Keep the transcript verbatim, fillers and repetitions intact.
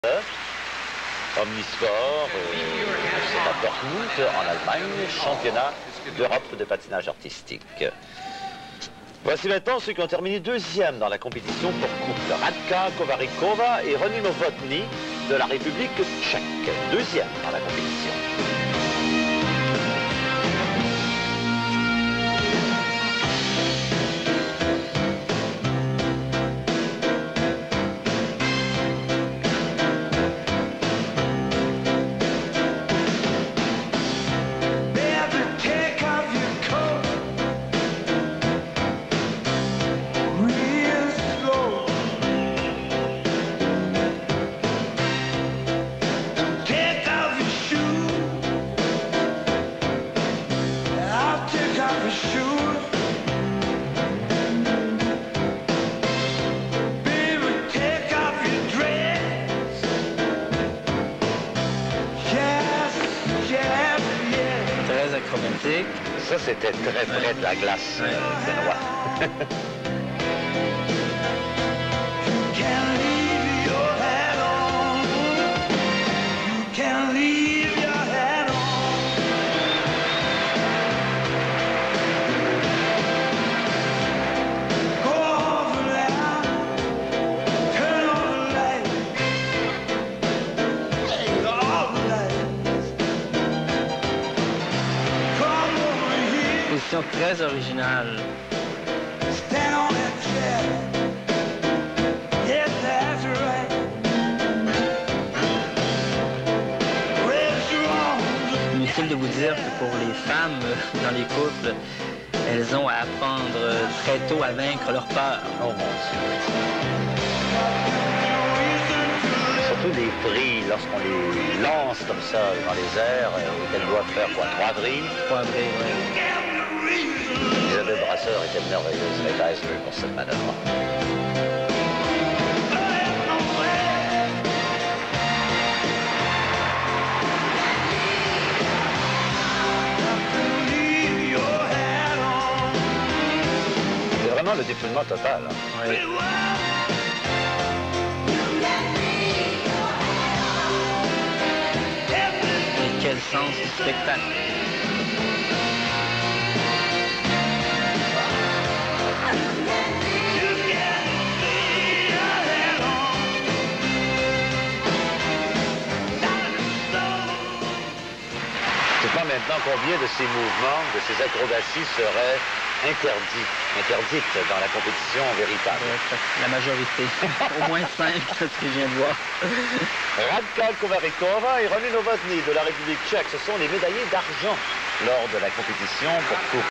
Omnisport, euh, c'est à Dortmund, en Allemagne, championnat d'Europe de patinage artistique. Voici maintenant ceux qui ont terminé deuxième dans la compétition pour couple. Radka Kovarikova et Ronnie Novotny de la République tchèque. Deuxième dans la compétition. Très acrobatique. Ça, c'était très près de la glace, ouais. euh, Benoît. Position très originale. Inutile de vous dire que pour les femmes dans les couples, elles ont à apprendre très tôt à vaincre leur peur. Oh mon Dieu. Surtout des brilles, lorsqu'on les lance comme ça dans les airs, euh, elles doivent faire quoi? Trois brilles? Trois brilles, oui. Isabelle Brasseur était merveilleuse avec Eisner pour cette manœuvre. C'est vraiment le dépouillement total. Hein. Oui. Et quel sens du spectacle! Je ne sais pas maintenant combien de ces mouvements, de ces acrobaties seraient interdits, interdites dans la compétition véritable. La majorité. Au moins cinq, c'est ce que je viens de voir. Radka Kovarikova et Ronnie Novotny de la République tchèque, ce sont les médaillés d'argent lors de la compétition pour couple.